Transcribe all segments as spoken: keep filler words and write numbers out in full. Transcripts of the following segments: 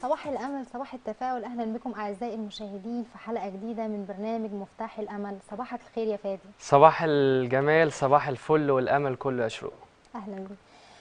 صباح الأمل، صباح التفاؤل. أهلا بكم أعزائي المشاهدين في حلقة جديدة من برنامج مفتاح الأمل. صباحك الخير يا فادي. صباح الجمال، صباح الفل والأمل كله يشرق. أهلا بك.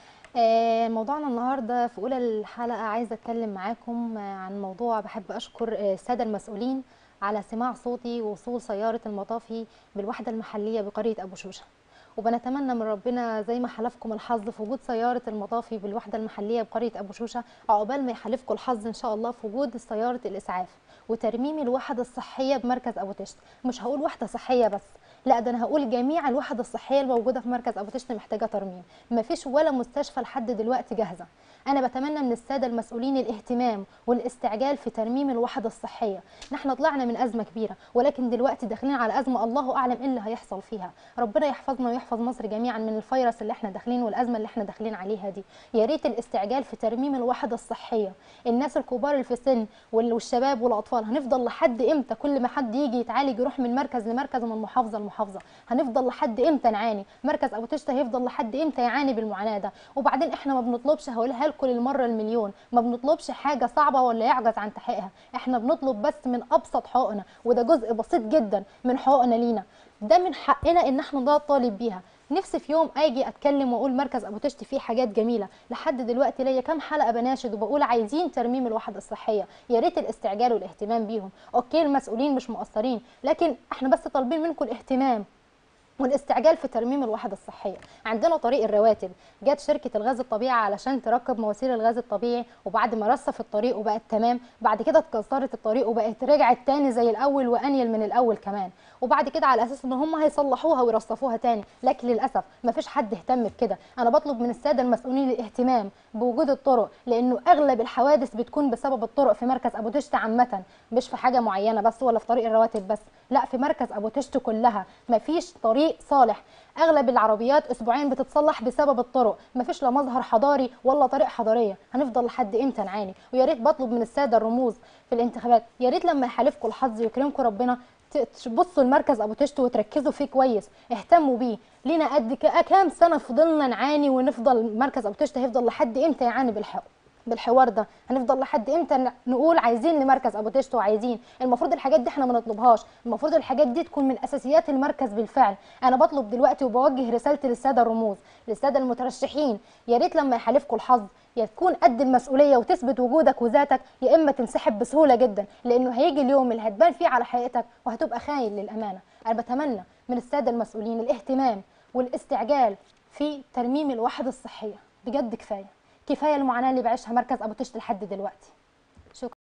آه موضوعنا النهاردة في أولى الحلقة عايزة أتكلم معاكم آه عن موضوع. بحب أشكر آه السادة المسؤولين على سماع صوتي ووصول سيارة المطافي بالوحدة المحلية بقرية أبو شوشة، وبنتمنى من ربنا زي ما حلفكم الحظ في وجود سيارة المطافي بالوحدة المحلية بقرية أبو شوشة، عقبال ما يحلفكم الحظ إن شاء الله في وجود سيارة الإسعاف وترميم الوحدة الصحية بمركز أبو تشت. مش هقول وحدة صحية بس، لا ده أنا هقول جميع الوحدة الصحية الموجودة في مركز أبو تشت محتاجة ترميم. مفيش ولا مستشفى لحد دلوقتي جاهزة. أنا بتمنى من السادة المسؤولين الاهتمام والاستعجال في ترميم الوحدة الصحية. نحن طلعنا من أزمة كبيرة، ولكن دلوقتي داخلين على أزمة الله أعلم إيه اللي هيحصل فيها. ربنا يحفظنا ويحفظ مصر جميعا من الفيروس اللي احنا داخلين والأزمة اللي احنا داخلين عليها دي. يا ريت الاستعجال في ترميم الوحدة الصحية. الناس الكبار اللي في السن والشباب والأطفال، هنفضل لحد إمتى كل ما حد يجي يتعالج يروح من مركز لمركز ومن محافظة لمحافظة؟ هنفضل لحد إمتى نعاني؟ مركز أبو تشت هيفضل لحد إمتى يعاني بالمعاناة ده؟ وبعدين احنا ما بنطلبش، هقولها لكم المرة المليون، ما بنطلبش حاجة صعبة ولا يعجز عن تحقيقها. احنا بنطلب بس من أبسط حقوقنا، وده جزء بسيط جدا من حقوقنا لينا. ده من حقنا ان احنا نطالب بيها. نفسي في يوم اجي اتكلم واقول مركز ابو تشت فيه حاجات جميله. لحد دلوقتي ليا كام حلقه بناشد وبقول عايزين ترميم الوحده الصحيه. يا ريت الاستعجال والاهتمام بيهم. اوكي المسؤولين مش مقصرين، لكن احنا بس طالبين منكم الاهتمام والاستعجال في ترميم الوحدة الصحية. عندنا طريق الرواتب، جت شركة الغاز الطبيعي علشان تركب مواسير الغاز الطبيعي، وبعد ما رصف الطريق وبقت تمام، بعد كده اتكسرت الطريق وبقت رجعت تاني زي الأول وأنيل من الأول كمان، وبعد كده على أساس إن هم هيصلحوها ويرصفوها تاني، لكن للأسف مفيش حد اهتم بكده. أنا بطلب من السادة المسؤولين الاهتمام بوجود الطرق، لأنه أغلب الحوادث بتكون بسبب الطرق في مركز أبو تشت عامة، مش في حاجة معينة بس ولا في طريق الرواتب بس، لا في مركز أبو تشت كلها مفيش طريق صالح. اغلب العربيات اسبوعين بتتصلح بسبب الطرق، مفيش لا مظهر حضاري ولا طريق حضاريه. هنفضل لحد امتى نعاني؟ ويا ريت بطلب من الساده الرموز في الانتخابات، يا ريت لما يحالفكم الحظ ويكرمكم ربنا تبصوا المركز ابو تشت وتركزوا فيه كويس، اهتموا بيه. لينا قد كام سنه فضلنا نعاني ونفضل مركز ابو تشت هيفضل لحد امتى يعاني بالحق بالحوار ده؟ هنفضل لحد امتى نقول عايزين لمركز ابو تشت وعايزين؟ المفروض الحاجات دي احنا ما نطلبهاش، المفروض الحاجات دي تكون من اساسيات المركز بالفعل. انا بطلب دلوقتي وبوجه رسالتي للساده الرموز، للساده المترشحين، يا ريت لما يحالفكم الحظ يا تكون قد المسؤوليه وتثبت وجودك وذاتك، يا اما تنسحب بسهوله جدا، لانه هيجي اليوم اللي هتبان فيه على حقيقتك وهتبقى خاين للامانه. انا بتمنى من الساده المسؤولين الاهتمام والاستعجال في ترميم الوحده الصحيه. بجد كفايه كفايه المعاناه اللي بعيشها مركز ابو تشت لحد دلوقتي. شكرا.